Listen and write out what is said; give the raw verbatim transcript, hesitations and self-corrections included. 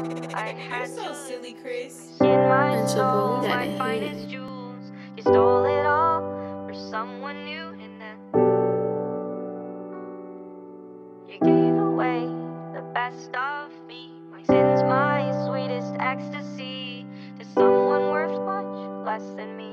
I You're had so to silly, Chris. in my HunchoBeats soul, got my a finest hit. jewels. You stole it all for someone new, and then you gave away the best of me. My sins, my sweetest ecstasy, to someone worth much less than me.